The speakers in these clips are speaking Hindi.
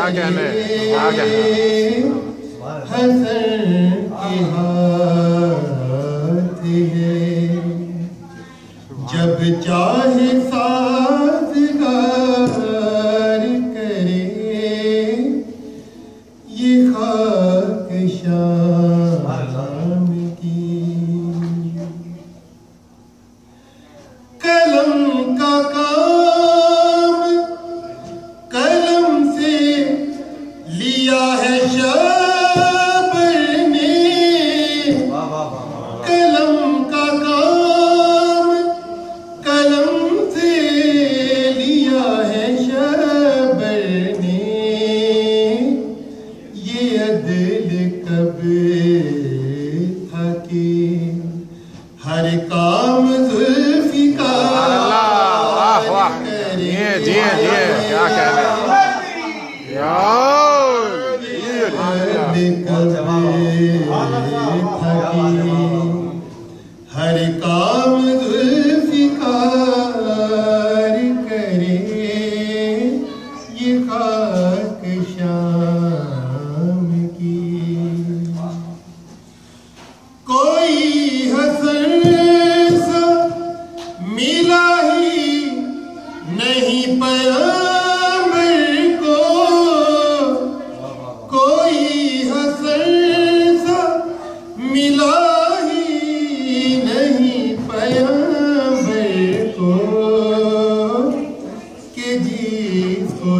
कहने, क्या कहने। हसन के हाथ है, जब चाहे साज़गार करे, ये खाक शाम की। कलम का काम कलम से लिया है शाबर ने, कलम का काम कलम से लिया है शाबर ने, ये अदल कब था कि हर काम जुल्फ़िकार करे। जी क्या कहने हर काम जुल्फ़िकार करे, ये खाक शाम की। कोई हसन सा मिला ही नहीं पैगंबर को, कोई हसन सा मिला ही नहीं पैगंबर को, कि जिसको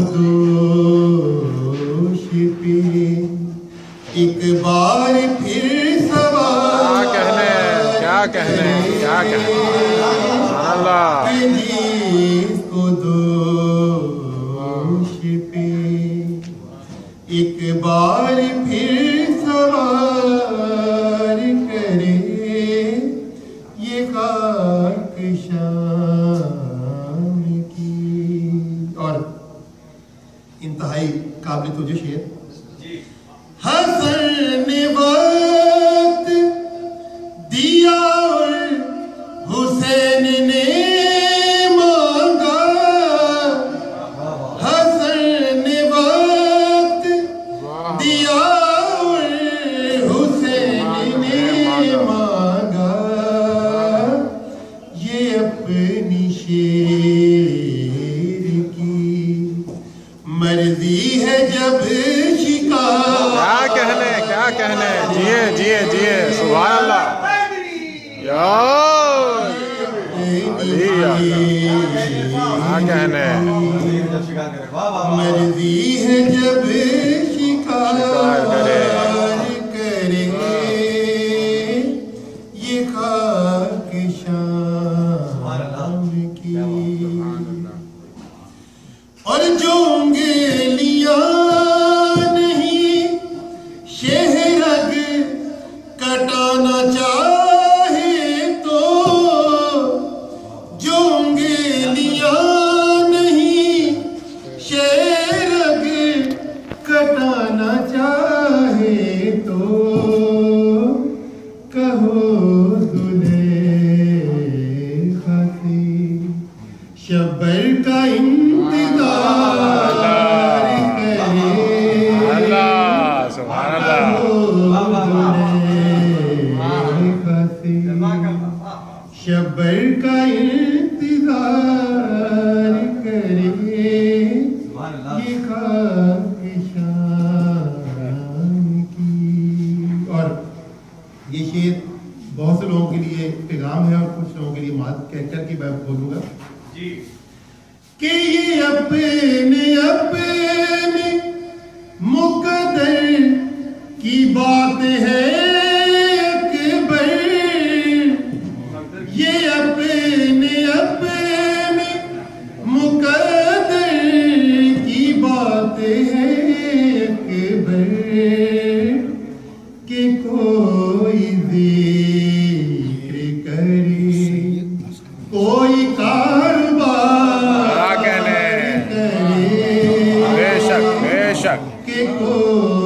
दोष पे एक बार फिर सवाल क्या कहने अल्लाह। जिसको दोष पे एक बार फिर सवार करे, ये खाक शाम की। और इंतहाई काबिल तुझे शेर। हसन ने वक्त दिया और हुसैन ने मांगा, हसन ने वक्त दिया और हुसैन ने मांगा, ये अपनी शेर की मर्जी है जब शिकार। क्या कहने जिए सुभान अल्लाह। क्या कहने मर्जी है जब शिकार करे, ये खाक शाम की। और जो उंगलियां नहीं शहरग कटाना चाहे तो, जो उंगलियां नहीं शहरग कटाना चाहे तो, कहो दुल्हा से शब्बर का इंतजार करे, सुभान अल्लाह। शब्बर का इंतजार करे, ये खाक शाम की। और ये शेर बहुत से लोगों के लिए पैगाम है और कुछ लोगों के लिए मात कहकर के मैं बोलूंगा कि ये अपने अपने मुकद्दर की बात है अकबर, ये अपने अपने मुकद्दर की बात है अकबर, कि कोई जिक्र करे कोई कारोबार करे, बेशक कि कोई